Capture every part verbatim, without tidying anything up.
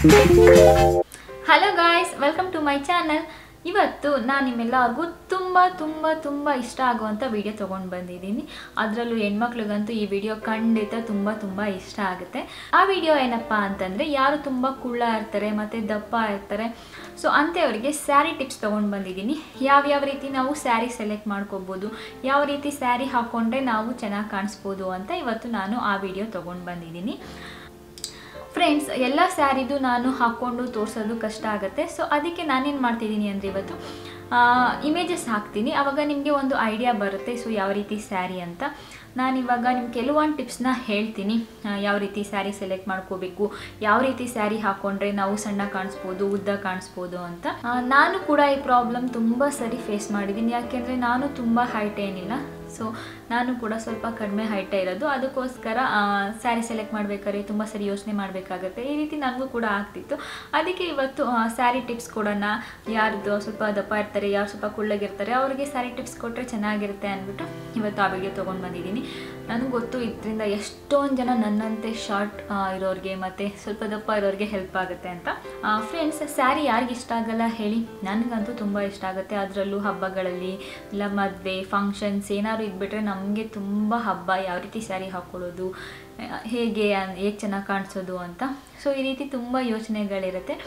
Hello guys, welcome to my channel. ಇವತ್ತು ನಾನು ನಿಮ್ಮೆಲ್ಲರಿಗೂ ತುಂಬ ತುಂಬ ತುಂಬ ಇಷ್ಟ ಆಗುವಂತ ವಿಡಿಯೋ ತಗೊಂಡು ಬಂದಿದ್ದೀನಿ. ಅದರಲ್ಲೂ ಹೆಣ್ಮಕ್ಳಿಗಂತೂ ಈ ವಿಡಿಯೋ ಖಂಡಿತ ತುಂಬ ತುಂಬ ಇಷ್ಟ ಆಗುತ್ತೆ. ಆ ವಿಡಿಯೋ ಏನಪ್ಪಾ ಅಂತಂದ್ರೆ ಯಾರು ತುಂಬ ಕುಳ್ಳ ಇರ್ತಾರೆ ಮತ್ತೆ ದಪ್ಪ ಇರ್ತಾರೆ ಸೊ ಅಂತೆಯವರಿಗೆ ಸ್ಯಾರಿ ಟಿಪ್ಸ್ ತಗೊಂಡು ಬಂದಿದ್ದೀನಿ. ಯಾವ ಯಾವ ರೀತಿ ನಾವು ಸ್ಯಾರಿ ಸೆಲೆಕ್ಟ್ ಮಾಡ್ಕೋಬಹುದು, ಯಾವ ರೀತಿ ಸ್ಯಾರಿ ಹಾಕೊಂಡ್ರೆ ನಾವು ಚೆನ್ನಾಗಿ ಕಾಣಿಸ್ಬೋದು ಅಂತ ಇವತ್ತು ನಾನು ಆ ವಿಡಿಯೋ ತಗೊಂಡು ಬಂದಿದ್ದೀನಿ. ಫ್ರೆಂಡ್ಸ್, ಎಲ್ಲ ಸ್ಯಾರಿದು ನಾನು ಹಾಕ್ಕೊಂಡು ತೋರಿಸೋದು ಕಷ್ಟ ಆಗುತ್ತೆ. ಸೊ ಅದಕ್ಕೆ ನಾನೇನು ಮಾಡ್ತಿದ್ದೀನಿ ಅಂದರೆ ಇವತ್ತು ಇಮೇಜಸ್ ಹಾಕ್ತೀನಿ, ಆವಾಗ ನಿಮಗೆ ಒಂದು ಐಡಿಯಾ ಬರುತ್ತೆ ಸೊ ಯಾವ ರೀತಿ ಸ್ಯಾರಿ ಅಂತ. ನಾನಿವಾಗ ನಿಮ್ಗೆ ಕೆಲವೊಂದು ಟಿಪ್ಸ್ನ ಹೇಳ್ತೀನಿ. ಯಾವ ರೀತಿ ಸ್ಯಾರಿ ಸೆಲೆಕ್ಟ್ ಮಾಡ್ಕೋಬೇಕು, ಯಾವ ರೀತಿ ಸ್ಯಾರಿ ಹಾಕ್ಕೊಂಡ್ರೆ ನಾವು ಸಣ್ಣ ಕಾಣಿಸ್ಬೋದು, ಉದ್ದ ಕಾಣಿಸ್ಬೋದು ಅಂತ. ನಾನು ಕೂಡ ಈ ಪ್ರಾಬ್ಲಮ್ ತುಂಬ ಸರಿ ಫೇಸ್ ಮಾಡಿದ್ದೀನಿ. ಯಾಕೆಂದರೆ ನಾನು ತುಂಬ ಹೈಟ್ ಏನಿಲ್ಲ, ಸೊ ನಾನು ಕೂಡ ಸ್ವಲ್ಪ ಕಡಿಮೆ ಹೈಟೇ ಇರೋದು. ಅದಕ್ಕೋಸ್ಕರ ಸ್ಯಾರಿ ಸೆಲೆಕ್ಟ್ ಮಾಡಬೇಕಾದ್ರೆ ತುಂಬ ಸರಿ ಯೋಚನೆ ಮಾಡಬೇಕಾಗತ್ತೆ. ಈ ರೀತಿ ನನಗೂ ಕೂಡ ಆಗ್ತಿತ್ತು. ಅದಕ್ಕೆ ಇವತ್ತು ಸ್ಯಾರಿ ಟಿಪ್ಸ್ ಕೊಡೋಣ. ಯಾರ್ದು ಸ್ವಲ್ಪ ದಪ್ಪ ಇರ್ತಾರೆ, ಯಾರು ಸ್ವಲ್ಪ ಕುಳ್ಳಗಿರ್ತಾರೆ ಅವ್ರಿಗೆ ಸ್ಯಾರಿ ಟಿಪ್ಸ್ ಕೊಟ್ಟರೆ ಚೆನ್ನಾಗಿರುತ್ತೆ ಅಂದ್ಬಿಟ್ಟು ಇವತ್ತು ಆ ವಿಡಿಯೋ ತೊಗೊಂಡು ಬಂದಿದ್ದೀನಿ. ನನಗೆ ಗೊತ್ತು ಇದರಿಂದ ಎಷ್ಟೊಂದು ಜನ ನನ್ನಂತೆ ಶಾರ್ಟ್ ಇರೋರಿಗೆ ಮತ್ತು ಸ್ವಲ್ಪ ದಪ್ಪ ಇರೋರಿಗೆ ಹೆಲ್ಪ್ ಆಗುತ್ತೆ ಅಂತ. ಫ್ರೆಂಡ್ಸ್, ಸ್ಯಾರಿ ಯಾರಿಗೆ ಇಷ್ಟ ಆಗಲ್ಲ ಹೇಳಿ? ನನಗಂತೂ ತುಂಬ ಇಷ್ಟ ಆಗುತ್ತೆ. ಅದರಲ್ಲೂ ಹಬ್ಬಗಳಲ್ಲಿ ಇಲ್ಲ ಮದುವೆ ಫಂಕ್ಷನ್ಸ್ ಏನಾದ್ರು ಇದ್ಬಿಟ್ರೆ ನಮಗೆ ತುಂಬ ಹಬ್ಬ ಯಾವ ರೀತಿ ಸ್ಯಾರಿ ಹಾಕ್ಕೊಳ್ಳೋದು, ಹೇಗೆ ಹೇಗೆ ಚೆನ್ನಾಗಿ ಕಾಣಿಸೋದು ಅಂತ. ಸೊ ಈ ರೀತಿ ತುಂಬ ಯೋಚನೆಗಳಿರುತ್ತೆ.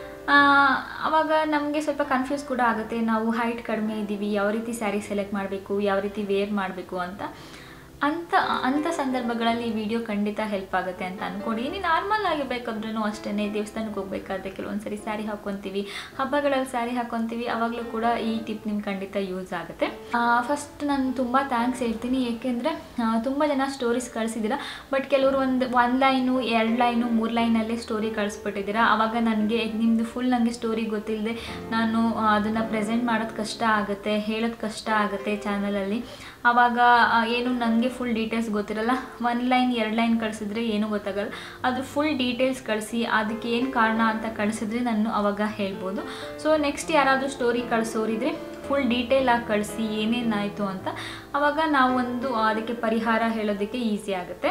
ಆವಾಗ ನಮಗೆ ಸ್ವಲ್ಪ ಕನ್ಫ್ಯೂಸ್ ಕೂಡ ಆಗುತ್ತೆ. ನಾವು ಹೈಟ್ ಕಡಿಮೆ ಇದ್ದೀವಿ, ಯಾವ ರೀತಿ ಸ್ಯಾರಿ ಸೆಲೆಕ್ಟ್ ಮಾಡಬೇಕು, ಯಾವ ರೀತಿ ವೇರ್ ಮಾಡಬೇಕು ಅಂತ. ಅಂಥ ಅಂಥ ಸಂದರ್ಭಗಳಲ್ಲಿ ಈ ವಿಡಿಯೋ ಖಂಡಿತ ಹೆಲ್ಪ್ ಆಗುತ್ತೆ ಅಂತ ಅಂದ್ಕೊಂಡಿದ್ದೀನಿ. ನಾರ್ಮಲ್ ಆಗಿರ್ಬೇಕಾದ್ರೂ ಅಷ್ಟೇ, ದೇವಸ್ಥಾನಕ್ಕೆ ಹೋಗ್ಬೇಕಾದ್ರೆ ಕೆಲವೊಂದು ಸರಿ ಸ್ಯಾರಿ ಹಾಕ್ಕೊತೀವಿ, ಹಬ್ಬಗಳಲ್ಲಿ ಸ್ಯಾರಿ ಹಾಕ್ಕೊತೀವಿ, ಆವಾಗಲೂ ಕೂಡ ಈ ಟಿಪ್ ನಿಮ್ಗೆ ಖಂಡಿತ ಯೂಸ್ ಆಗುತ್ತೆ. ಫಸ್ಟ್ ನಾನು ತುಂಬ ಥ್ಯಾಂಕ್ಸ್ ಹೇಳ್ತೀನಿ, ಏಕೆಂದರೆ ತುಂಬ ಜನ ಸ್ಟೋರೀಸ್ ಕಳಿಸಿದ್ದೀರಾ. ಬಟ್ ಕೆಲವರು ಒಂದು ಒಂದು ಲೈನು ಎರಡು ಲೈನು ಮೂರು ಲೈನಲ್ಲೇ ಸ್ಟೋರಿ ಕಳಿಸ್ಬಿಟ್ಟಿದ್ದೀರಾ. ಆವಾಗ ನನಗೆ ನಿಮ್ಮದು ಫುಲ್ ನನಗೆ ಸ್ಟೋರಿ ಗೊತ್ತಿಲ್ಲದೆ ನಾನು ಅದನ್ನು ಪ್ರೆಸೆಂಟ್ ಮಾಡೋದು ಕಷ್ಟ ಆಗುತ್ತೆ, ಹೇಳೋದು ಕಷ್ಟ ಆಗುತ್ತೆ ಚಾನಲಲ್ಲಿ. ಆವಾಗ ಏನು ನನಗೆ ಫುಲ್ ಡೀಟೇಲ್ಸ್ ಗೊತ್ತಿರಲ್ಲ. ಒನ್ ಲೈನ್ ಎರಡು ಲೈನ್ ಕಳಿಸಿದ್ರೆ ಏನೂ ಗೊತ್ತಾಗಲ್ಲ. ಅದು ಫುಲ್ ಡೀಟೇಲ್ಸ್ ಕಳಿಸಿ ಅದಕ್ಕೆ ಏನು ಕಾರಣ ಅಂತ ಕಳಿಸಿದ್ರೆ ನಾನು ಆವಾಗ ಹೇಳ್ಬೋದು. ಸೊ ನೆಕ್ಸ್ಟ್ ಯಾರಾದರೂ ಸ್ಟೋರಿ ಕಳಿಸೋರಿದ್ರೆ ಫುಲ್ ಡೀಟೇಲ್ ಆಗಿ ಕಳಿಸಿ ಏನೇನಾಯಿತು ಅಂತ, ಆವಾಗ ನಾವೊಂದು ಅದಕ್ಕೆ ಪರಿಹಾರ ಹೇಳೋದಕ್ಕೆ ಈಸಿ ಆಗುತ್ತೆ.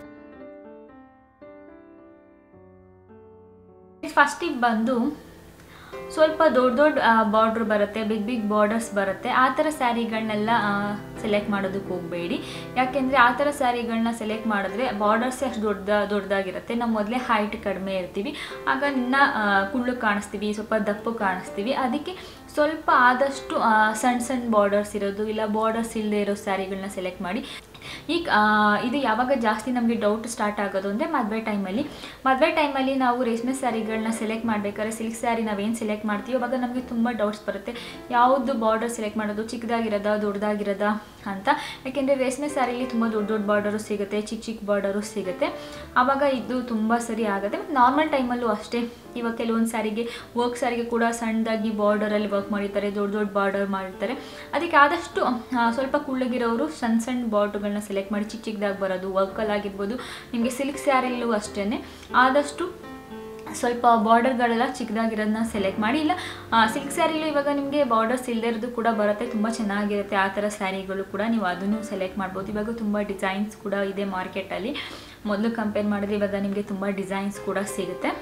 ಫಸ್ಟಿಗೆ ಬಂದು ಸ್ವಲ್ಪ ದೊಡ್ಡ ದೊಡ್ಡ ಬಾರ್ಡ್ರ್ ಬರುತ್ತೆ, ಬಿಗ್ ಬಿಗ್ ಬಾರ್ಡರ್ಸ್ ಬರುತ್ತೆ. ಆ ಥರ ಸ್ಯಾರಿಗಳನ್ನೆಲ್ಲ ಸೆಲೆಕ್ಟ್ ಮಾಡೋದಕ್ಕೆ ಹೋಗಬೇಡಿ. ಯಾಕೆಂದರೆ ಆ ಥರ ಸ್ಯಾರಿಗಳನ್ನ ಸೆಲೆಕ್ಟ್ ಮಾಡಿದ್ರೆ ಬಾರ್ಡರ್ಸೇ ಅಷ್ಟು ದೊಡ್ಡ ದೊಡ್ಡದಾಗಿರುತ್ತೆ. ನಾವು ಮೊದಲೇ ಹೈಟ್ ಕಡಿಮೆ ಇರ್ತೀವಿ, ಆಗ ನಿನ್ನ ಕುಳ್ಳು ಕಾಣಿಸ್ತೀವಿ, ಸ್ವಲ್ಪ ದಪ್ಪು ಕಾಣಿಸ್ತೀವಿ. ಅದಕ್ಕೆ ಸ್ವಲ್ಪ ಆದಷ್ಟು ಸಣ್ಣ ಸಣ್ಣ ಬಾರ್ಡರ್ಸ್ ಇರೋದು ಇಲ್ಲ ಬಾರ್ಡರ್ಸ್ ಇಲ್ಲದೆ ಇರೋ ಸ್ಯಾರಿಗಳನ್ನ ಸೆಲೆಕ್ಟ್ ಮಾಡಿ. ಈಗ ಇದು ಯಾವಾಗ ಜಾಸ್ತಿ ನಮಗೆ ಡೌಟ್ ಸ್ಟಾರ್ಟ್ ಆಗೋದು ಅಂದರೆ ಮದುವೆ ಟೈಮಲ್ಲಿ. ಮದುವೆ ಟೈಮಲ್ಲಿ ನಾವು ರೇಷ್ಮೆ ಸ್ಯಾರಿಗಳನ್ನ ಸೆಲೆಕ್ಟ್ ಮಾಡಬೇಕಾದ್ರೆ ಸಿಲ್ಕ್ ಸ್ಯಾರಿ ನಾವೇನು ಸೆಲೆಕ್ಟ್ ಮಾಡ್ತೀವಿ ಅವಾಗ ನಮಗೆ ತುಂಬ ಡೌಟ್ಸ್ ಬರುತ್ತೆ. ಯಾವುದು ಬಾರ್ಡರ್ ಸೆಲೆಕ್ಟ್ ಮಾಡೋದು, ಚಿಕ್ಕದಾಗಿರೋದಾ ದೊಡ್ಡದಾಗಿರೋದಾ ಅಂತ. ಯಾಕೆಂದರೆ ರೇಷ್ಮೆ ಸ್ಯಾರಿಲಿ ತುಂಬ ದೊಡ್ಡ ದೊಡ್ಡ ಬಾರ್ಡರು ಸಿಗುತ್ತೆ, ಚಿಕ್ಕ ಚಿಕ್ಕ ಬಾರ್ಡರು ಸಿಗುತ್ತೆ. ಆವಾಗ ಇದು ತುಂಬ ಸರಿ ಆಗುತ್ತೆ. ಮತ್ತು ನಾರ್ಮಲ್ ಟೈಮಲ್ಲೂ ಅಷ್ಟೇ. ಇವಾಗ ಕೆಲವೊಂದು ಸ್ಯಾರಿಗೆ ವರ್ಕ್ ಸ್ಯಾರಿಗೆ ಕೂಡ ಸಣ್ಣದಾಗಿ ಬಾರ್ಡರಲ್ಲಿ ವರ್ಕ್ ಮಾಡಿರ್ತಾರೆ, ದೊಡ್ಡ ದೊಡ್ಡ ಬಾರ್ಡರ್ ಮಾಡಿರ್ತಾರೆ. ಅದಕ್ಕೆ ಆದಷ್ಟು ಸ್ವಲ್ಪ ಕುಳ್ಳಗಿರೋರು ಸಣ್ಣ ಸಣ್ಣ ಬಾರ್ಡ್ರ್ಗಳನ್ನ ಸೆಲೆಕ್ಟ್ ಮಾಡಿ ಚಿಕ್ಕ ಚಿಕ್ಕದಾಗಿ ಬರೋದು, ವರ್ಕಲ್ಲಿ ಆಗಿರ್ಬೋದು. ನಿಮಗೆ ಸಿಲ್ಕ್ ಸ್ಯಾರಿಲೂ ಅಷ್ಟೇ ಆದಷ್ಟು ಸ್ವಲ್ಪ ಬಾರ್ಡರ್ಗಳೆಲ್ಲ ಚಿಕ್ಕದಾಗಿರೋದನ್ನ ಸೆಲೆಕ್ಟ್ ಮಾಡಿ. ಇಲ್ಲ ಸಿಲ್ಕ್ ಸ್ಯಾರಿಲೂ ಇವಾಗ ನಿಮಗೆ ಬಾರ್ಡರ್ಸ್ ಇಲ್ಲದೆ ಇರೋದು ಕೂಡ ಬರುತ್ತೆ, ತುಂಬ ಚೆನ್ನಾಗಿರುತ್ತೆ. ಆ ಥರ ಸ್ಯಾರಿಗಳು ಕೂಡ ನೀವು ಅದನ್ನು ಸೆಲೆಕ್ಟ್ ಮಾಡ್ಬೋದು. ಇವಾಗ ತುಂಬ ಡಿಸೈನ್ಸ್ ಕೂಡ ಇದೆ ಮಾರ್ಕೆಟಲ್ಲಿ. ಮೊದಲು ಕಂಪೇರ್ ಮಾಡಿದ್ರೆ ಇವಾಗ ನಿಮಗೆ ತುಂಬ ಡಿಸೈನ್ಸ್ ಕೂಡ ಸಿಗುತ್ತೆ.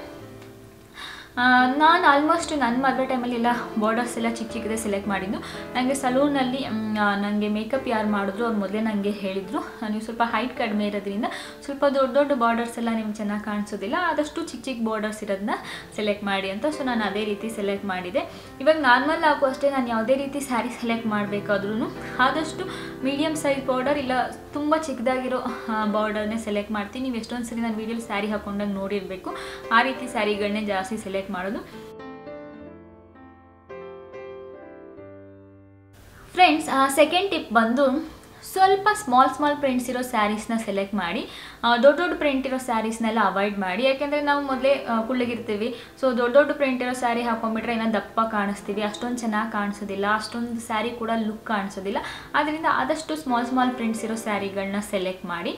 ನಾನು ಆಲ್ಮೋಸ್ಟ್ ನನ್ನ ಮದುವೆ ಟೈಮಲ್ಲಿ ಎಲ್ಲ ಬಾರ್ಡರ್ಸ್ ಎಲ್ಲ ಚಿಕ್ಕ ಚಿಕ್ಕದೇ ಸೆಲೆಕ್ಟ್ ಮಾಡಿದ್ದು. ನನಗೆ ಸಲೂನಲ್ಲಿ ನನಗೆ ಮೇಕಪ್ ಯಾರು ಮಾಡಿದ್ರು ಅವ್ರು ಮೊದಲೇ ನನಗೆ ಹೇಳಿದರು, ನೀವು ಸ್ವಲ್ಪ ಹೈಟ್ ಕಡಿಮೆ ಇರೋದ್ರಿಂದ ಸ್ವಲ್ಪ ದೊಡ್ಡ ದೊಡ್ಡ ಬಾರ್ಡರ್ಸ್ ಎಲ್ಲ ನಿಮ್ಗೆ ಚೆನ್ನಾಗಿ ಕಾಣಿಸೋದಿಲ್ಲ, ಆದಷ್ಟು ಚಿಕ್ಕ ಚಿಕ್ಕ ಬಾರ್ಡರ್ಸ್ ಇರೋದನ್ನ ಸೆಲೆಕ್ಟ್ ಮಾಡಿ ಅಂತ. ಸೊ ನಾನು ಅದೇ ರೀತಿ ಸೆಲೆಕ್ಟ್ ಮಾಡಿದೆ. ಇವಾಗ ನಾರ್ಮಲ್ ಆಗೋ ಅಷ್ಟೇ, ನಾನು ಯಾವುದೇ ರೀತಿ ಸ್ಯಾರಿ ಸೆಲೆಕ್ಟ್ ಮಾಡಬೇಕಾದ್ರೂ ಆದಷ್ಟು ಮೀಡಿಯಮ್ ಸೈಜ್ ಬಾರ್ಡರ್ ಇಲ್ಲ ತುಂಬ ಚಿಕ್ಕದಾಗಿರೋ ಬಾರ್ಡರ್ನೇ ಸೆಲೆಕ್ಟ್ ಮಾಡ್ತೀನಿ. ನೀವು ಎಷ್ಟೊಂದು ಸರಿ ನಾನು ವೀಡಿಯೋಲಿ ಸ್ಯಾರಿ ಹಾಕೊಂಡಾಗ ನೋಡಿರಬೇಕು, ಆ ರೀತಿ ಸ್ಯಾರಿಗಳನ್ನೇ ಜಾಸ್ತಿ ಸೆಲೆಕ್ಟ್ ಮಾಡೋದು. ಫ್ರೆಂಡ್ಸ್, ಸೆಕೆಂಡ್ ಟಿಪ್ ಬಂದು ಸ್ವಲ್ಪ ಸ್ಮಾಲ್ ಸ್ಮಾಲ್ ಪ್ರಿಂಟ್ಸ್ ಇರೋ ಸ್ಯಾರೀಸ್ನ ಸೆಲೆಕ್ಟ್ ಮಾಡಿ. ದೊಡ್ಡ ದೊಡ್ಡ ಪ್ರಿಂಟ್ ಇರೋ ಸ್ಯಾರೀಸ್ನೆಲ್ಲ ಅವಾಯ್ಡ್ ಮಾಡಿ. ಯಾಕೆಂದರೆ ನಾವು ಮೊದಲೇ ಕುಳ್ಳಗಿರ್ತೀವಿ. ಸೊ ದೊಡ್ಡ ದೊಡ್ಡ ಪ್ರಿಂಟ್ ಇರೋ ಸ್ಯಾರಿ ಹಾಕೊಂಡ್ಬಿಟ್ರೆ ಏನೋ ದಪ್ಪ ಕಾಣಿಸ್ತೀವಿ, ಅಷ್ಟೊಂದು ಚೆನ್ನಾಗಿ ಕಾಣಿಸೋದಿಲ್ಲ, ಅಷ್ಟೊಂದು ಸ್ಯಾರಿ ಕೂಡ ಲುಕ್ ಕಾಣಿಸೋದಿಲ್ಲ. ಆದ್ದರಿಂದ ಆದಷ್ಟು ಸ್ಮಾಲ್ ಸ್ಮಾಲ್ ಪ್ರಿಂಟ್ಸ್ ಇರೋ ಸ್ಯಾರಿಗಳನ್ನ ಸೆಲೆಕ್ಟ್ ಮಾಡಿ.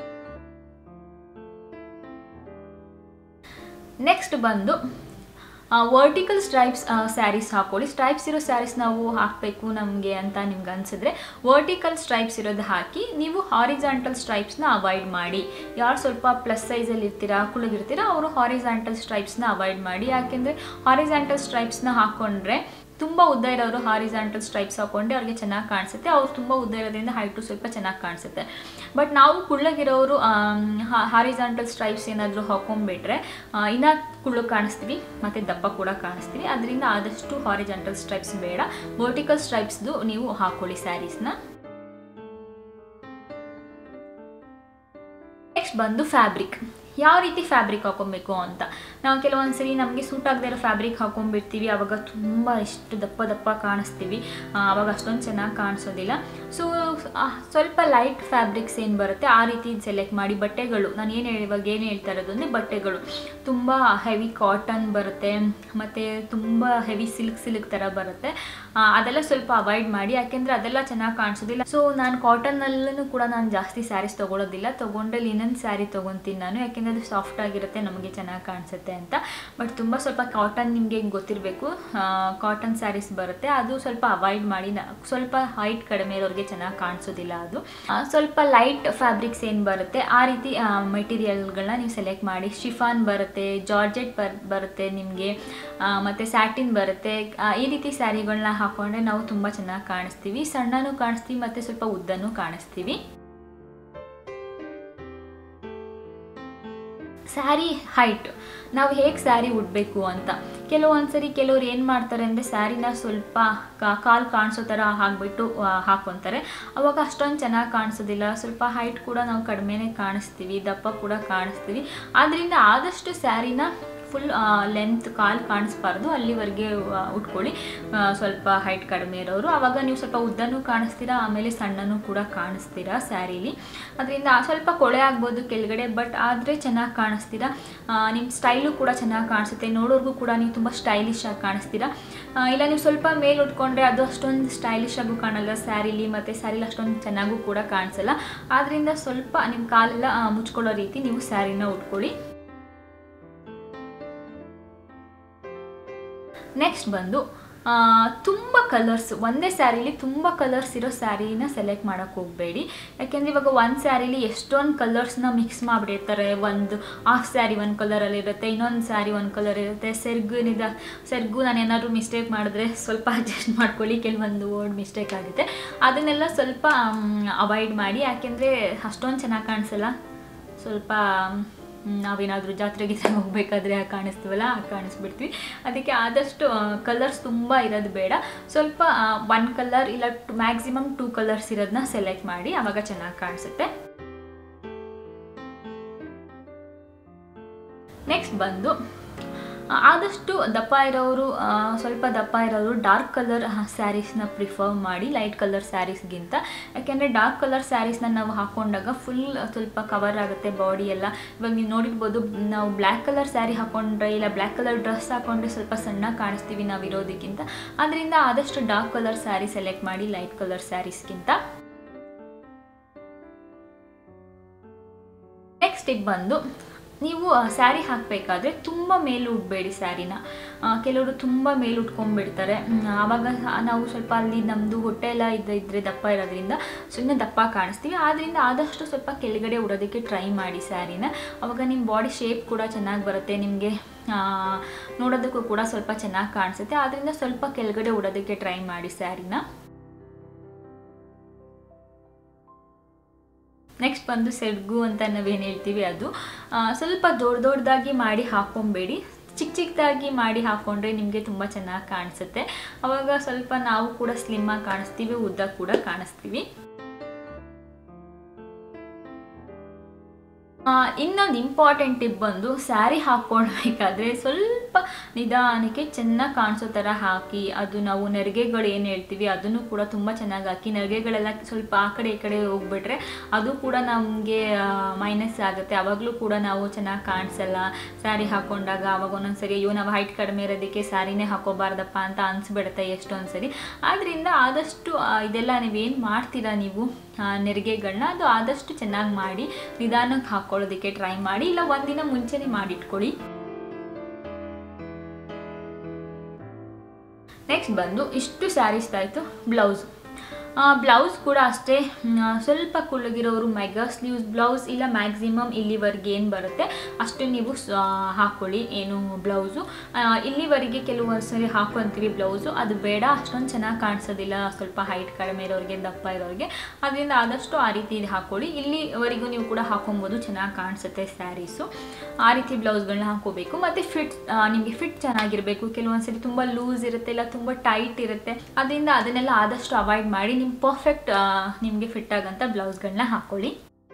ನೆಕ್ಸ್ಟ್ ಬಂದು ವರ್ಟಿಕಲ್ ಸ್ಟ್ರೈಪ್ಸ್ ಸ್ಯಾರೀಸ್ ಹಾಕೊಳ್ಳಿ. ಸ್ಟ್ರೈಪ್ಸ್ ಇರೋ ಸ್ಯಾರೀಸ್ ನಾವು ಹಾಕಬೇಕು ನಮಗೆ ಅಂತ ನಿಮ್ಗೆ ಅನಿಸಿದ್ರೆ ವರ್ಟಿಕಲ್ ಸ್ಟ್ರೈಪ್ಸ್ ಇರೋದು ಹಾಕಿ. ನೀವು ಹಾರಿಜಾಂಟಲ್ ಸ್ಟ್ರೈಪ್ಸ್ನ ಅವಾಯ್ಡ್ ಮಾಡಿ. ಯಾರು ಸ್ವಲ್ಪ ಪ್ಲಸ್ ಸೈಜಲ್ಲಿ ಇರ್ತೀರಾ, ಕುಳ್ಳಗಿರ್ತೀರಾ, ಅವರು ಹಾರಿಜಾಂಟಲ್ ಸ್ಟ್ರೈಪ್ಸ್ನ ಅವಾಯ್ಡ್ ಮಾಡಿ. ಯಾಕೆಂದರೆ ಹಾರಿಜಾಂಟಲ್ ಸ್ಟ್ರೈಪ್ಸ್ನ ಹಾಕ್ಕೊಂಡ್ರೆ ತುಂಬ ಉದ್ದ ಇರೋರು ಹಾರಿಜಾಂಟಲ್ ಸ್ಟ್ರೈಪ್ಸ್ ಹಾಕೊಂಡ್ರೆ ಅವ್ರಿಗೆ ಚೆನ್ನಾಗಿ ಕಾಣಿಸುತ್ತೆ. ಅವ್ರು ತುಂಬ ಉದ್ದ ಇರೋದ್ರಿಂದ ಹೈಟು ಸ್ವಲ್ಪ ಚೆನ್ನಾಗಿ ಕಾಣಿಸುತ್ತೆ. ಬಟ್ ನಾವು ಕುಳ್ಳಗಿರೋರು ಹಾರಿಜಾಂಟಲ್ ಸ್ಟ್ರೈಪ್ಸ್ ಏನಾದರೂ ಹಾಕೊಂಡ್ಬಿಟ್ರೆ ಇನ್ನೂ ಕುಳ್ಳು ಕಾಣಿಸ್ತೀವಿ ಮತ್ತು ದಪ್ಪ ಕೂಡ ಕಾಣಿಸ್ತೀವಿ. ಅದರಿಂದ ಆದಷ್ಟು ಹಾರಿಜಾಂಟಲ್ ಸ್ಟ್ರೈಪ್ಸ್ ಬೇಡ, ವರ್ಟಿಕಲ್ ಸ್ಟ್ರೈಪ್ಸ್ದು ನೀವು ಹಾಕೊಳ್ಳಿ ಸ್ಯಾರೀಸ್ನ. ನೆಕ್ಸ್ಟ್ ಬಂದು ಫ್ಯಾಬ್ರಿಕ್. ಯಾವ ರೀತಿ ಫ್ಯಾಬ್ರಿಕ್ ಹಾಕೊಬೇಕು ಅಂತ. ನಾವು ಕೆಲವೊಂದು ಸರಿ ನಮಗೆ ಸೂಟ್ ಆಗದೆ ಇರೋ ಫ್ಯಾಬ್ರಿಕ್ ಹಾಕೊಂಡ್ಬಿಡ್ತೀವಿ, ಆವಾಗ ತುಂಬ ಎಷ್ಟು ದಪ್ಪ ದಪ್ಪ ಕಾಣಿಸ್ತೀವಿ, ಆವಾಗ ಅಷ್ಟೊಂದು ಚೆನ್ನಾಗಿ ಕಾಣಿಸೋದಿಲ್ಲ. ಸೊ ಸ್ವಲ್ಪ ಲೈಟ್ ಫ್ಯಾಬ್ರಿಕ್ಸ್ ಏನು ಬರುತ್ತೆ ಆ ರೀತಿ ಸೆಲೆಕ್ಟ್ ಮಾಡಿ. ಬಟ್ಟೆಗಳು ನಾನು ಏನು ಹೇಳಿ ಇವಾಗ ಏನು ಹೇಳ್ತಾ ಇರೋದು ಅಂದರೆ ಬಟ್ಟೆಗಳು ತುಂಬ ಹೆವಿ ಕಾಟನ್ ಬರುತ್ತೆ ಮತ್ತು ತುಂಬ ಹೆವಿ ಸಿಲ್ಕ್ ಸಿಲ್ಕ್ ಥರ ಬರುತ್ತೆ, ಅದೆಲ್ಲ ಸ್ವಲ್ಪ ಅವಾಯ್ಡ್ ಮಾಡಿ. ಯಾಕೆಂದರೆ ಅದೆಲ್ಲ ಚೆನ್ನಾಗಿ ಕಾಣಿಸೋದಿಲ್ಲ. ಸೊ ನಾನು ಕಾಟನ್ನಲ್ಲೂ ಕೂಡ ನಾನು ಜಾಸ್ತಿ ಸ್ಯಾರೀಸ್ ತೊಗೊಳೋದಿಲ್ಲ. ತೊಗೊಂಡ್ರೆ ಲಿನನ್ ಸ್ಯಾರಿ ತೊಗೊತೀನಿ ನಾನು, ಯಾಕೆಂದರೆ ಅದು ಸಾಫ್ಟ್ ಆಗಿರುತ್ತೆ, ನಮಗೆ ಚೆನ್ನಾಗಿ ಕಾಣಿಸುತ್ತೆ ಅಂತ. ಬಟ್ ತುಂಬ ಸ್ವಲ್ಪ ಕಾಟನ್ ನಿಮಗೆ ಗೊತ್ತಿರಬೇಕು, ಕಾಟನ್ ಸ್ಯಾರೀಸ್ ಬರುತ್ತೆ, ಅದು ಸ್ವಲ್ಪ ಅವಾಯ್ಡ್ ಮಾಡಿ. ಸ್ವಲ್ಪ ಹೈಟ್ ಕಡಿಮೆ ಇರೋರಿಗೆ ಚೆನ್ನಾಗಿ ಕಾಣಿಸೋದಿಲ್ಲ. ಅದು ಸ್ವಲ್ಪ ಲೈಟ್ ಫ್ಯಾಬ್ರಿಕ್ಸ್ ಏನು ಬರುತ್ತೆ ಆ ರೀತಿ ಮೆಟೀರಿಯಲ್ಗಳನ್ನ ನೀವು ಸೆಲೆಕ್ಟ್ ಮಾಡಿ. ಶಿಫಾನ್ ಬರುತ್ತೆ, ಜಾರ್ಜೆಟ್ ಬರ್ ಬರುತ್ತೆ ನಿಮಗೆ, ಮತ್ತು ಸ್ಯಾಟಿನ್ ಬರುತ್ತೆ. ಈ ರೀತಿ ಸ್ಯಾರಿಗಳನ್ನ ಹಾಕೊಂಡ್ರೆ ನಾವು ತುಂಬ ಚೆನ್ನಾಗಿ ಕಾಣಿಸ್ತೀವಿ, ಸಣ್ಣನೂ ಕಾಣಿಸ್ತೀವಿ ಮತ್ತು ಸ್ವಲ್ಪ ಉದ್ದನೂ ಕಾಣಿಸ್ತೀವಿ. ಸ್ಯಾರಿ ಹೈಟ್ ನಾವು ಹೇಗೆ ಸ್ಯಾರಿ ಉಡಬೇಕು ಅಂತ. ಕೆಲವೊಂದ್ಸರಿ ಕೆಲವ್ರು ಏನು ಮಾಡ್ತಾರೆ ಅಂದರೆ ಸ್ಯಾರಿನ ಸ್ವಲ್ಪ ಕಾಲು ಕಾಣಿಸೋ ಥರ ಹಾಕ್ಬಿಟ್ಟು ಹಾಕ್ಕೊತಾರೆ, ಅವಾಗ ಅಷ್ಟೊಂದು ಚೆನ್ನಾಗಿ ಕಾಣಿಸೋದಿಲ್ಲ. ಸ್ವಲ್ಪ ಹೈಟ್ ಕೂಡ ನಾವು ಕಡಿಮೆನೇ ಕಾಣಿಸ್ತೀವಿ, ದಪ್ಪ ಕೂಡ ಕಾಣಿಸ್ತೀವಿ. ಆದ್ದರಿಂದ ಆದಷ್ಟು ಸ್ಯಾರಿನ ಫುಲ್ ಲೆಂತ್ ಕಾಲು ಕಾಣಿಸ್ಬಾರ್ದು, ಅಲ್ಲಿವರೆಗೆ ಉಟ್ಕೊಳ್ಳಿ. ಸ್ವಲ್ಪ ಹೈಟ್ ಕಡಿಮೆ ಇರೋರು ಆವಾಗ ನೀವು ಸ್ವಲ್ಪ ಉದ್ದನೂ ಕಾಣಿಸ್ತೀರಾ, ಆಮೇಲೆ ಸಣ್ಣನೂ ಕೂಡ ಕಾಣಿಸ್ತೀರಾ ಸ್ಯಾರೀಲಿ. ಅದರಿಂದ ಸ್ವಲ್ಪ ಕೊಳೆ ಆಗ್ಬೋದು ಕೆಳಗಡೆ, ಬಟ್ ಆದರೆ ಚೆನ್ನಾಗಿ ಕಾಣಿಸ್ತೀರಾ. ನಿಮ್ಮ ಸ್ಟೈಲು ಕೂಡ ಚೆನ್ನಾಗಿ ಕಾಣಿಸುತ್ತೆ, ನೋಡೋರ್ಗೂ ಕೂಡ ನೀವು ತುಂಬ ಸ್ಟೈಲಿಶ್ ಆಗಿ ಕಾಣಿಸ್ತೀರಾ. ಇಲ್ಲ ನೀವು ಸ್ವಲ್ಪ ಮೇಲೆ ಉಟ್ಕೊಂಡ್ರೆ ಅದು ಅಷ್ಟೊಂದು ಸ್ಟೈಲಿಶ್ ಆಗೂ ಕಾಣಲ್ಲ ಸ್ಯಾರೀಲಿ, ಮತ್ತು ಸ್ಯಾರೀಲಿ ಅಷ್ಟೊಂದು ಚೆನ್ನಾಗೂ ಕೂಡ ಕಾಣಿಸಲ್ಲ. ಆದ್ದರಿಂದ ಸ್ವಲ್ಪ ನಿಮ್ಮ ಕಾಲೆಲ್ಲ ಮುಚ್ಕೊಳ್ಳೋ ರೀತಿ ನೀವು ಸ್ಯಾರಿನ ಉಟ್ಕೊಳ್ಳಿ. ನೆಕ್ಸ್ಟ್ ಬಂದು ತುಂಬ ಕಲರ್ಸ್, ಒಂದೇ ಸ್ಯಾರೀಲಿ ತುಂಬ ಕಲರ್ಸ್ ಇರೋ ಸ್ಯಾರಿನ ಸೆಲೆಕ್ಟ್ ಮಾಡೋಕ್ಕೆ ಹೋಗಬೇಡಿ. ಯಾಕೆಂದರೆ ಇವಾಗ ಒಂದು ಸ್ಯಾರೀಲಿ ಎಷ್ಟೊಂದು ಕಲರ್ಸ್ನ ಮಿಕ್ಸ್ ಮಾಡಿಬಿಟ್ಟಿರ್ತಾರೆ. ಒಂದು ಹಾಫ್ ಸ್ಯಾರಿ ಒಂದು ಕಲರಲ್ಲಿ ಇರುತ್ತೆ, ಇನ್ನೊಂದು ಸ್ಯಾರಿ ಒಂದು ಕಲರ್ ಇರುತ್ತೆ. ಸೆರ್ಗುನಿದ ಸೆರ್ಗು ನಾನು ಏನಾದರೂ ಮಿಸ್ಟೇಕ್ ಮಾಡಿದ್ರೆ ಸ್ವಲ್ಪ ಅಡ್ಜಸ್ಟ್ ಮಾಡ್ಕೊಳ್ಳಿ, ಕೆಲವೊಂದು ವರ್ಡ್ ಮಿಸ್ಟೇಕ್ ಆಗುತ್ತೆ. ಅದನ್ನೆಲ್ಲ ಸ್ವಲ್ಪ ಅವಾಯ್ಡ್ ಮಾಡಿ, ಯಾಕೆಂದರೆ ಅಷ್ಟೊಂದು ಚೆನ್ನಾಗಿ ಕಾಣಿಸಲ್ಲ. ಸ್ವಲ್ಪ ನಾವೇನಾದರೂ ಜಾತ್ರೆಗೆ ಹೋಗಬೇಕಾದ್ರೆ ಕಾಣಿಸ್ತೀವಲ್ಲ ಆ ಕಾಣಿಸ್ಬಿಡ್ತೀವಿ. ಅದಕ್ಕೆ ಆದಷ್ಟು ಕಲರ್ಸ್ ತುಂಬ ಇರೋದು ಬೇಡ, ಸ್ವಲ್ಪ ಒನ್ ಕಲರ್ ಇಲ್ಲ ಮ್ಯಾಕ್ಸಿಮಮ್ ಟೂ ಕಲರ್ಸ್ ಇರೋದನ್ನ ಸೆಲೆಕ್ಟ್ ಮಾಡಿ, ಆವಾಗ ಚೆನ್ನಾಗಿ ಕಾಣಿಸುತ್ತೆ. ನೆಕ್ಸ್ಟ್ ಬಂದು ಆದಷ್ಟು ದಪ್ಪ ಇರೋರು, ಸ್ವಲ್ಪ ದಪ್ಪ ಇರೋರು ಡಾರ್ಕ್ ಕಲರ್ ಸ್ಯಾರೀಸ್ನ ಪ್ರಿಫರ್ ಮಾಡಿ ಲೈಟ್ ಕಲರ್ ಸ್ಯಾರೀಸ್ಗಿಂತ. ಯಾಕೆಂದರೆ ಡಾರ್ಕ್ ಕಲರ್ ಸ್ಯಾರೀಸ್ನ ನಾವು ಹಾಕ್ಕೊಂಡಾಗ ಫುಲ್ ಸ್ವಲ್ಪ ಕವರ್ ಆಗುತ್ತೆ ಬಾಡಿ ಎಲ್ಲ. ಇವಾಗ ನೀವು ನೋಡಿರ್ಬೋದು, ನಾವು ಬ್ಲ್ಯಾಕ್ ಕಲರ್ ಸ್ಯಾರಿ ಹಾಕ್ಕೊಂಡ್ರೆ ಇಲ್ಲ ಬ್ಲ್ಯಾಕ್ ಕಲರ್ ಡ್ರೆಸ್ ಹಾಕ್ಕೊಂಡ್ರೆ ಸ್ವಲ್ಪ ಸಣ್ಣ ಕಾಣಿಸ್ತೀವಿ ನಾವು ಇರೋದಕ್ಕಿಂತ. ಅದರಿಂದ ಆದಷ್ಟು ಡಾರ್ಕ್ ಕಲರ್ ಸ್ಯಾರಿ ಸೆಲೆಕ್ಟ್ ಮಾಡಿ ಲೈಟ್ ಕಲರ್ ಸ್ಯಾರೀಸ್ಗಿಂತ. ನೆಕ್ಸ್ಟ್ ಈಗ ಬಂದು ನೀವು ಸ್ಯಾರಿ ಹಾಕಬೇಕಾದ್ರೆ ತುಂಬ ಮೇಲೆ ಉಟ್ಬೇಡಿ ಸ್ಯಾರಿನ. ಕೆಲವರು ತುಂಬ ಮೇಲೆ ಉಟ್ಕೊಂಡ್ಬಿಡ್ತಾರೆ, ಆವಾಗ ನಾವು ಸ್ವಲ್ಪ ಅಲ್ಲಿ ನಮ್ಮದು ಹೊಟ್ಟೆ ಎಲ್ಲ ಇದ್ದರೆ ದಪ್ಪ ಇರೋದ್ರಿಂದ ಸುಮ್ಮನೆ ದಪ್ಪ ಕಾಣಿಸ್ತೀವಿ. ಆದ್ದರಿಂದ ಆದಷ್ಟು ಸ್ವಲ್ಪ ಕೆಳಗಡೆ ಉಡೋದಕ್ಕೆ ಟ್ರೈ ಮಾಡಿ ಸ್ಯಾರಿನ, ಆವಾಗ ನಿಮ್ಮ ಬಾಡಿ ಶೇಪ್ ಕೂಡ ಚೆನ್ನಾಗಿ ಬರುತ್ತೆ, ನಿಮಗೆ ನೋಡೋದಕ್ಕೂ ಕೂಡ ಸ್ವಲ್ಪ ಚೆನ್ನಾಗಿ ಕಾಣಿಸುತ್ತೆ. ಆದ್ದರಿಂದ ಸ್ವಲ್ಪ ಕೆಳಗಡೆ ಉಡೋದಕ್ಕೆ ಟ್ರೈ ಮಾಡಿ ಸ್ಯಾರಿನ. ನೆಕ್ಸ್ಟ್ ಬಂದು ಸೆರ್ಗು ಅಂತ ನಾವೇನು ಹೇಳ್ತೀವಿ, ಅದು ಸ್ವಲ್ಪ ದೊಡ್ಡ ದೊಡ್ಡದಾಗಿ ಮಾಡಿ ಹಾಕ್ಕೊಬೇಡಿ, ಚಿಕ್ಕ ಚಿಕ್ಕದಾಗಿ ಮಾಡಿ ಹಾಕ್ಕೊಂಡ್ರೆ ನಿಮಗೆ ತುಂಬ ಚೆನ್ನಾಗಿ ಕಾಣಿಸುತ್ತೆ. ಆವಾಗ ಸ್ವಲ್ಪ ನಾವು ಕೂಡ ಸ್ಲಿಮ್ಮಾಗಿ ಕಾಣಿಸ್ತೀವಿ, ಉದ್ದ ಕೂಡ ಕಾಣಿಸ್ತೀವಿ. ಇನ್ನೊಂದು ಇಂಪಾರ್ಟೆಂಟ್ ಟಿಪ್ ಬಂದು ಸ್ಯಾರಿ ಹಾಕ್ಕೊಳ್ಬೇಕಾದ್ರೆ ಸ್ವಲ್ಪ ನಿಧಾನಕ್ಕೆ ಚೆನ್ನಾಗಿ ಕಾಣಿಸೋ ಥರ ಹಾಕಿ, ಅದು ನಾವು ನೆರಿಗೆಗಳು ಏನು ಹೇಳ್ತೀವಿ ಅದನ್ನು ಕೂಡ ತುಂಬ ಚೆನ್ನಾಗಿ ಹಾಕಿ. ನೆರಿಗೆಗಳೆಲ್ಲ ಸ್ವಲ್ಪ ಆ ಕಡೆ ಈ ಕಡೆ ಹೋಗ್ಬಿಟ್ರೆ ಅದು ಕೂಡ ನಮಗೆ ಮೈನಸ್ ಆಗುತ್ತೆ, ಆವಾಗಲೂ ಕೂಡ ನಾವು ಚೆನ್ನಾಗಿ ಕಾಣಿಸಲ್ಲ ಸ್ಯಾರಿ ಹಾಕ್ಕೊಂಡಾಗ. ಆವಾಗ ಒಂದೊಂದು ಸರಿ ಅಯ್ಯೋ ನಾವು ಹೈಟ್ ಕಡಿಮೆ ಇರೋದಕ್ಕೆ ಸ್ಯಾರಿನೇ ಹಾಕೋಬಾರ್ದಪ್ಪ ಅಂತ ಅನಿಸ್ಬಿಡುತ್ತೆ ಎಷ್ಟೊಂದು ಸರಿ. ಆದ್ದರಿಂದ ಆದಷ್ಟು ಇದೆಲ್ಲ ನೀವೇನು ಮಾಡ್ತೀರಾ ನೀವು ನೆರಿಗೆಗಳನ್ನ, ಅದು ಆದಷ್ಟು ಚೆನ್ನಾಗಿ ಮಾಡಿ ನಿಧಾನಕ್ಕೆ ಹಾಕ್ಕೊಳ್ಳೋದಕ್ಕೆ ಟ್ರೈ ಮಾಡಿ, ಇಲ್ಲ ಒಂದಿನ ಮುಂಚೆನೇ ಮಾಡಿಟ್ಕೊಳ್ಳಿ. ನೆಕ್ಸ್ಟ್ ಬಂದು ಇಷ್ಟು ಸ್ಯಾರೀಸ್ ಆಯಿತು. ಬ್ಲೌಸು ಬ್ಲೌಸ್ ಕೂಡ ಅಷ್ಟೇ ಸ್ವಲ್ಪ ಕುಳ್ಳಗಿರೋರು ಮೆಗಾ ಸ್ಲೀವ್ಸ್ ಬ್ಲೌಸ್ ಇಲ್ಲ ಮ್ಯಾಕ್ಸಿಮಮ್ ಇಲ್ಲಿವರೆಗೆ ಏನು ಬರುತ್ತೆ ಅಷ್ಟು ನೀವು ಹಾಕ್ಕೊಳ್ಳಿ. ಏನು ಬ್ಲೌಸು ಇಲ್ಲಿವರೆಗೆ ಕೆಲವೊಂದು ಸರಿ ಹಾಕ್ಕೊಂತೀವಿ ಬ್ಲೌಸು, ಅದು ಬೇಡ, ಅಷ್ಟೊಂದು ಚೆನ್ನಾಗಿ ಕಾಣಿಸೋದಿಲ್ಲ ಸ್ವಲ್ಪ ಹೈಟ್ ಕಡಿಮೆ ಇರೋರಿಗೆ ದಪ್ಪ ಇರೋರಿಗೆ. ಅದರಿಂದ ಆದಷ್ಟು ಆ ರೀತಿ ಇದು ಹಾಕ್ಕೊಳ್ಳಿ. ಇಲ್ಲಿವರೆಗೂ ನೀವು ಕೂಡ ಹಾಕೊಬೋದು, ಚೆನ್ನಾಗಿ ಕಾಣಿಸುತ್ತೆ ಸ್ಯಾರೀಸು. ಆ ರೀತಿ ಬ್ಲೌಸ್ಗಳನ್ನ ಹಾಕೋಬೇಕು. ಮತ್ತು ಫಿಟ್ ನಿಮಗೆ ಫಿಟ್ ಚೆನ್ನಾಗಿರಬೇಕು. ಕೆಲವೊಂದು ಸರಿ ತುಂಬ ಲೂಸ್ ಇರುತ್ತೆ ಇಲ್ಲ ತುಂಬ ಟೈಟ್ ಇರುತ್ತೆ, ಅದರಿಂದ ಅದನ್ನೆಲ್ಲ ಆದಷ್ಟು ಅವಾಯ್ಡ್ ಮಾಡಿ ನಿಮ್ಮ ಪರ್ಫೆಕ್ಟ್ ನಿಮಗೆ ಫಿಟ್ ಆಗಂತ ಬ್ಲೌಸ್ಗಳನ್ನ ಹಾಕೊಳ್ಳಿ.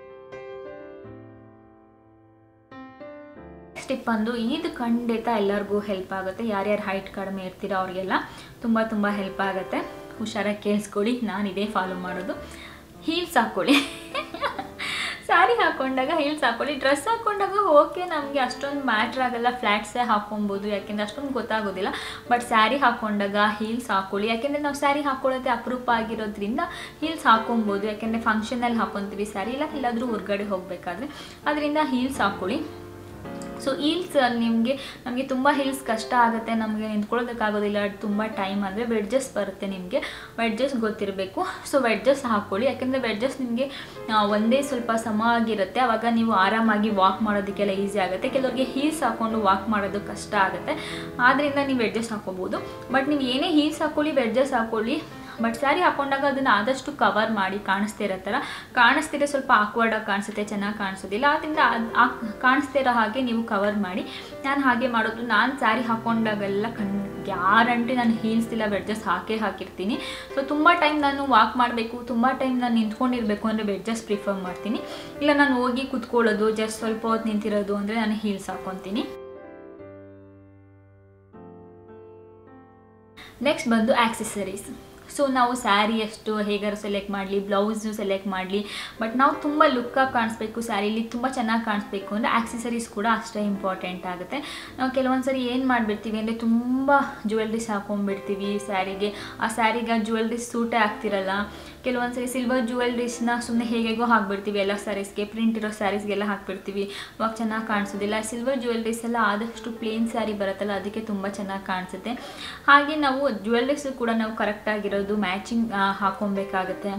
ಸ್ಟಿಪ್ ಬಂದು ಇದು ಖಂಡಿತ ಎಲ್ಲರಿಗೂ ಹೆಲ್ಪ್ ಆಗುತ್ತೆ. ಯಾರ್ಯಾರು ಹೈಟ್ ಕಡಿಮೆ ಇರ್ತೀರೋ ಅವ್ರಿಗೆಲ್ಲ ತುಂಬ ತುಂಬ ಹೆಲ್ಪ್ ಆಗುತ್ತೆ. ಹುಷಾರಾಗಿ ಕೇಳಿಸ್ಕೊಳ್ಳಿ, ನಾನು ಇದೇ ಫಾಲೋ ಮಾಡೋದು. ಹೀಲ್ಸ್ ಹಾಕ್ಕೊಳ್ಳಿ. ಸ್ಯಾರಿ ಹಾಕ್ಕೊಂಡಾಗ ಹೀಲ್ಸ್ ಹಾಕ್ಕೊಳ್ಳಿ. ಡ್ರೆಸ್ ಹಾಕ್ಕೊಂಡಾಗ ಓಕೆ, ನಮಗೆ ಅಷ್ಟೊಂದು ಮ್ಯಾಟ್ರ್ ಆಗಲ್ಲ, ಫ್ಲ್ಯಾಟ್ಸೇ ಹಾಕ್ಕೊಬೋದು, ಯಾಕೆಂದರೆ ಅಷ್ಟೊಂದು ಗೊತ್ತಾಗೋದಿಲ್ಲ. ಬಟ್ ಸ್ಯಾರಿ ಹಾಕ್ಕೊಂಡಾಗ ಹೀಲ್ಸ್ ಹಾಕ್ಕೊಳ್ಳಿ. ಯಾಕೆಂದರೆ ನಾವು ಸ್ಯಾರಿ ಹಾಕ್ಕೊಳ್ಳೋದೇ ಅಪರೂಪ ಆಗಿರೋದ್ರಿಂದ ಹೀಲ್ಸ್ ಹಾಕ್ಕೊಬೋದು. ಯಾಕೆಂದರೆ ಫಂಕ್ಷನಲ್ಲಿ ಹಾಕ್ಕೊತೀವಿ ಸ್ಯಾರಿ, ಇಲ್ಲ ಎಲ್ಲಾದರೂ ಹೊರಗಡೆ ಹೋಗಬೇಕಾದ್ರೆ, ಅದರಿಂದ ಹೀಲ್ಸ್ ಹಾಕ್ಕೊಳ್ಳಿ. ಸೊ ಹೀಲ್ಸ್ ನಿಮಗೆ ನಮಗೆ ತುಂಬ ಹೀಲ್ಸ್ ಕಷ್ಟ ಆಗುತ್ತೆ, ನಮಗೆ ನಿಂತ್ಕೊಳ್ಳೋದಕ್ಕಾಗೋದಿಲ್ಲ, ತುಂಬ ಟೈಮ್ ಅಂದರೆ ವೆಡ್ಜಸ್ ಬರುತ್ತೆ. ನಿಮಗೆ ವೆಡ್ಜಸ್ ಗೊತ್ತಿರಬೇಕು. ಸೊ ವೆಡ್ಜಸ್ ಹಾಕ್ಕೊಳ್ಳಿ. ಯಾಕೆಂದರೆ ವೆಡ್ಜಸ್ ನಿಮಗೆ ಒಂದೇ ಸ್ವಲ್ಪ ಸಮ ಆಗಿರುತ್ತೆ, ಆವಾಗ ನೀವು ಆರಾಮಾಗಿ ವಾಕ್ ಮಾಡೋದಕ್ಕೆಲ್ಲ ಈಸಿ ಆಗುತ್ತೆ. ಕೆಲವರಿಗೆ ಹೀಲ್ಸ್ ಹಾಕ್ಕೊಂಡು ವಾಕ್ ಮಾಡೋದು ಕಷ್ಟ ಆಗುತ್ತೆ, ಆದ್ದರಿಂದ ನೀವು ವೆಡ್ಜಸ್ ಹಾಕ್ಕೋಬೋದು. ಬಟ್ ನೀವು ಏನೇ ಹೀಲ್ಸ್ ಹಾಕ್ಕೊಳ್ಳಿ, ವೆಡ್ಜಸ್ ಹಾಕ್ಕೊಳ್ಳಿ, ಬಟ್ ಸ್ಯಾರಿ ಹಾಕ್ಕೊಂಡಾಗ ಅದನ್ನು ಆದಷ್ಟು ಕವರ್ ಮಾಡಿ, ಕಾಣಿಸ್ತಿರೋ ಥರ. ಕಾಣಿಸ್ತಿರೋ ಸ್ವಲ್ಪ ಆಕ್ವರ್ಡಾಗಿ ಕಾಣಿಸುತ್ತೆ, ಚೆನ್ನಾಗಿ ಕಾಣಿಸೋದಿಲ್ಲ, ಆದ್ದರಿಂದ ಅದು ಕಾಣಿಸ್ತಿರೋ ಹಾಗೆ ನೀವು ಕವರ್ ಮಾಡಿ. ನಾನು ಹಾಗೆ ಮಾಡೋದು. ನಾನು ಸ್ಯಾರಿ ಹಾಕ್ಕೊಂಡಾಗೆಲ್ಲ ಕಣ್ ಗ್ಯಾರಂಟಿ ನಾನು ಹೀಲ್ಸ್ ಇಲ್ಲ ವೆಡ್ಜಸ್ ಹಾಕೇ ಹಾಕಿರ್ತೀನಿ. ಸೊ ತುಂಬ ಟೈಮ್ ನಾನು ವಾಕ್ ಮಾಡಬೇಕು, ತುಂಬ ಟೈಮ್ ನಾನು ನಿಂತ್ಕೊಂಡಿರಬೇಕು ಅಂದರೆ ವೆಡ್ಜಸ್ ಪ್ರಿಫರ್ ಮಾಡ್ತೀನಿ. ಇಲ್ಲ ನಾನು ಹೋಗಿ ಕೂತ್ಕೊಳ್ಳೋದು, ಜಸ್ಟ್ ಸ್ವಲ್ಪ ಹೊತ್ತು ನಿಂತಿರೋದು ಅಂದರೆ ನಾನು ಹೀಲ್ಸ್ ಹಾಕ್ಕೊತೀನಿ. ನೆಕ್ಸ್ಟ್ ಬಂದು ಆಕ್ಸೆಸರೀಸ್. ಸೊ ನಾವು ಸ್ಯಾರಿ ಎಷ್ಟು ಹೇಗಾರು ಸೆಲೆಕ್ಟ್ ಮಾಡಲಿ, ಬ್ಲೌಸು ಸೆಲೆಕ್ಟ್ ಮಾಡಲಿ, ಬಟ್ ನಾವು ತುಂಬ ಲುಕ್ಕಾಗಿ ಕಾಣಿಸ್ಬೇಕು, ಸ್ಯಾರಿಲಿ ತುಂಬ ಚೆನ್ನಾಗಿ ಕಾಣಿಸ್ಬೇಕು ಅಂದರೆ ಆಕ್ಸೆಸರೀಸ್ ಕೂಡ ಅಷ್ಟೇ ಇಂಪಾರ್ಟೆಂಟ್ ಆಗುತ್ತೆ. ನಾವು ಕೆಲವೊಂದು ಸರಿ ಏನು ಮಾಡಿಬಿಡ್ತೀವಿ ಅಂದರೆ ತುಂಬ ಜ್ಯುವೆಲ್ರೀಸ್ ಹಾಕೊಂಡ್ಬಿಡ್ತೀವಿ ಸ್ಯಾರಿಗೆ. ಆ ಸ್ಯಾರಿಗೆ ಆ ಜ್ಯುವೆಲ್ರೀಸ್ ಸೂಟೇ ಆಗ್ತಿರಲ್ಲ. ಕೆಲವೊಂದು ಸರಿ ಸಿಲ್ವರ್ ಜ್ಯುವೆಲ್ರೀಸ್ನ ಸುಮ್ಮನೆ ಹೇಗೇಗೋ ಹಾಕ್ಬಿಡ್ತೀವಿ, ಎಲ್ಲ ಸ್ಯಾರೀಸ್ಗೆ ಪ್ರಿಂಟ್ ಇರೋ ಸ್ಯಾರೀಸ್ಗೆಲ್ಲ ಹಾಕ್ಬಿಡ್ತೀವಿ, ಅವಾಗ ಚೆನ್ನಾಗಿ ಕಾಣಿಸೋದಿಲ್ಲ. ಸಿಲ್ವರ್ ಜ್ಯುವೆಲ್ರೀಸ್ ಎಲ್ಲ ಆದಷ್ಟು ಪ್ಲೇನ್ ಸ್ಯಾರಿ ಬರುತ್ತಲ್ಲ, ಅದಕ್ಕೆ ತುಂಬ ಚೆನ್ನಾಗಿ ಕಾಣಿಸುತ್ತೆ. ಹಾಗೆ ನಾವು ಜ್ಯುವೆಲ್ರೀಸು ಕೂಡ ನಾವು ಕರೆಕ್ಟಾಗಿರೋದು ಮ್ಯಾಚಿಂಗ್ ಹಾಕೊಬೇಕಾಗತ್ತೆ.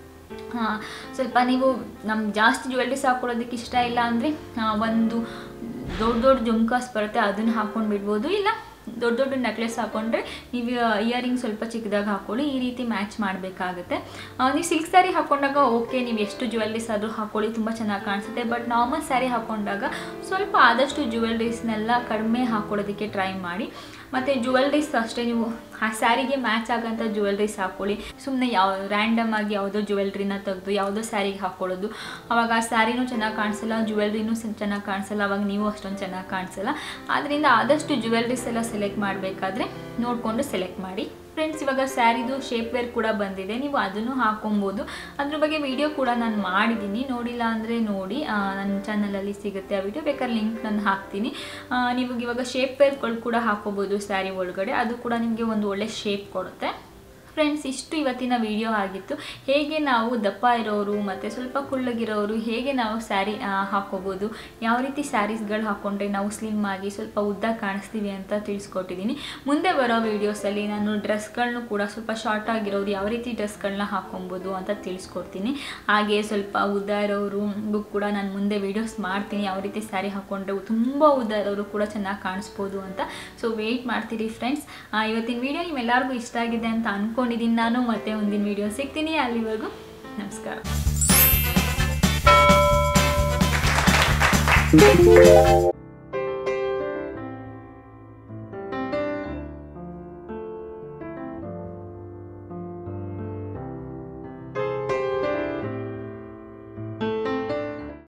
ಹಾಂ, ಸ್ವಲ್ಪ ನೀವು ನಮ್ಗೆ ಜಾಸ್ತಿ ಜ್ಯುವೆಲ್ರೀಸ್ ಹಾಕ್ಕೊಳ್ಳೋದಕ್ಕೆ ಇಷ್ಟ ಇಲ್ಲ ಅಂದರೆ ಒಂದು ದೊಡ್ಡ ದೊಡ್ಡ ಜುಮ್ಕಾಸ್ ಬರುತ್ತೆ, ಅದನ್ನು ಹಾಕ್ಕೊಂಡು ಬಿಡ್ಬೋದು. ಇಲ್ಲ ದೊಡ್ಡ ದೊಡ್ಡ ನೆಕ್ಲೆಸ್ ಹಾಕ್ಕೊಂಡ್ರೆ ನೀವು ಇಯರಿಂಗ್ ಸ್ವಲ್ಪ ಚಿಕ್ಕದಾಗಿ ಹಾಕ್ಕೊಳ್ಳಿ. ಈ ರೀತಿ ಮ್ಯಾಚ್ ಮಾಡಬೇಕಾಗುತ್ತೆ. ನೀವು ಸಿಲ್ಕ್ ಸ್ಯಾರಿ ಹಾಕ್ಕೊಂಡಾಗ ಓಕೆ, ನೀವು ಎಷ್ಟು ಜ್ಯುವೆಲ್ರೀಸ್ ಆದರೂ ಹಾಕ್ಕೊಳ್ಳಿ, ತುಂಬ ಚೆನ್ನಾಗಿ ಕಾಣಿಸುತ್ತೆ. ಬಟ್ ನಾರ್ಮಲ್ ಸ್ಯಾರಿ ಹಾಕ್ಕೊಂಡಾಗ ಸ್ವಲ್ಪ ಆದಷ್ಟು ಜ್ಯುವೆಲ್ರೀಸ್ನೆಲ್ಲ ಕಡಿಮೆ ಹಾಕ್ಕೊಳ್ಳೋದಕ್ಕೆ ಟ್ರೈ ಮಾಡಿ. ಮತ್ತು ಜ್ಯುವೆಲ್ರೀಸ್ ಅಷ್ಟೇ, ನೀವು ಆ ಸ್ಯಾರಿಗೆ ಮ್ಯಾಚ್ ಆಗೋಂಥ ಜ್ಯುವೆಲ್ರೀಸ್ ಹಾಕ್ಕೊಳ್ಳಿ. ಸುಮ್ಮನೆ ಯಾವ ರ್ಯಾಂಡಮ್ ಆಗಿ ಯಾವುದೋ ಜ್ಯುವೆಲ್ರಿನ ತೆಗೆದು ಯಾವುದೋ ಸ್ಯಾರಿಗೆ ಹಾಕ್ಕೊಳ್ಳೋದು, ಆವಾಗ ಆ ಸ್ಯಾರಿನೂ ಚೆನ್ನಾಗಿ ಕಾಣಿಸಲ್ಲ, ಜ್ಯುವೆಲ್ರಿನೂ ಚೆನ್ನಾಗಿ ಕಾಣಿಸಲ್ಲ, ಆವಾಗ ನೀವು ಅಷ್ಟೊಂದು ಚೆನ್ನಾಗಿ ಕಾಣಿಸಲ್ಲ. ಆದ್ದರಿಂದ ಆದಷ್ಟು ಜ್ಯುವೆಲ್ರೀಸ್ ಎಲ್ಲ ಸೆಲೆಕ್ಟ್ ಮಾಡಬೇಕಾದ್ರೆ ನೋಡಿಕೊಂಡು ಸೆಲೆಕ್ಟ್ ಮಾಡಿ. ಫ್ರೆಂಡ್ಸ್, ಇವಾಗ ಸ್ಯಾರಿದು ಶೇಪ್ ವೇರ್ ಕೂಡ ಬಂದಿದೆ, ನೀವು ಅದನ್ನು ಹಾಕೊಬೋದು. ಅದ್ರ ಬಗ್ಗೆ ವಿಡಿಯೋ ಕೂಡ ನಾನು ಮಾಡಿದ್ದೀನಿ, ನೋಡಿಲ್ಲ ಅಂದರೆ ನೋಡಿ, ನನ್ನ ಚಾನಲಲ್ಲಿ ಸಿಗುತ್ತೆ ಆ ವಿಡಿಯೋ, ಬೇಕಾದ್ರೆ ಲಿಂಕ್ ನಾನು ಹಾಕ್ತೀನಿ. ನೀವು ಇವಾಗ ಶೇಪ್ ವೇರ್ಗಳು ಕೂಡ ಹಾಕೋಬೋದು ಸ್ಯಾರಿ ಒಳಗಡೆ, ಅದು ಕೂಡ ನಿಮಗೆ ಒಂದು ಒಳ್ಳೆ ಶೇಪ್ ಕೊಡುತ್ತೆ. ಫ್ರೆಂಡ್ಸ್, ಇಷ್ಟು ಇವತ್ತಿನ ವಿಡಿಯೋ ಆಗಿತ್ತು. ಹೇಗೆ ನಾವು ದಪ್ಪ ಇರೋರು ಮತ್ತು ಸ್ವಲ್ಪ ಕುಳ್ಳಗಿರೋರು ಹೇಗೆ ನಾವು ಸ್ಯಾರಿ ಹಾಕ್ಕೋಬೋದು, ಯಾವ ರೀತಿ ಸ್ಯಾರೀಸ್ಗಳು ಹಾಕ್ಕೊಂಡ್ರೆ ನಾವು ಸ್ಲಿಮ್ ಆಗಿ ಸ್ವಲ್ಪ ಉದ್ದ ಕಾಣಿಸ್ತೀವಿ ಅಂತ ತಿಳಿಸ್ಕೊಟ್ಟಿದ್ದೀನಿ. ಮುಂದೆ ಬರೋ ವೀಡಿಯೋಸಲ್ಲಿ ನಾನು ಡ್ರೆಸ್ಗಳನ್ನೂ ಕೂಡ ಸ್ವಲ್ಪ ಶಾರ್ಟ್ ಆಗಿರೋರು ಯಾವ ರೀತಿ ಡ್ರೆಸ್ಗಳನ್ನ ಹಾಕ್ಕೊಬೋದು ಅಂತ ತಿಳಿಸ್ಕೊಡ್ತೀನಿ. ಹಾಗೆ ಸ್ವಲ್ಪ ಉದ್ದ ಇರೋರು ಕೂಡ ನಾನು ಮುಂದೆ ವೀಡಿಯೋಸ್ ಮಾಡ್ತೀನಿ, ಯಾವ ರೀತಿ ಸ್ಯಾರಿ ಹಾಕ್ಕೊಂಡ್ರೆ ತುಂಬ ಉದ್ದ ಇರೋರು ಕೂಡ ಚೆನ್ನಾಗಿ ಕಾಣಿಸ್ಬೋದು ಅಂತ. ಸೊ ವೆಯ್ಟ್ ಮಾಡ್ತೀರಿ ಫ್ರೆಂಡ್ಸ್. ಇವತ್ತಿನ ವೀಡಿಯೋ ನಿಮ್ಮೆಲ್ಲರಿಗೂ ಇಷ್ಟ ಆಗಿದೆ ಅಂತ ಅನ್ಕೊಂಡು ನಾನು ಮತ್ತೆ ಮುಂದಿನ ವಿಡಿಯೋ ಸಿಗ್ತೀನಿ. ಅಲ್ಲಿವರೆಗೂ ನಮಸ್ಕಾರ.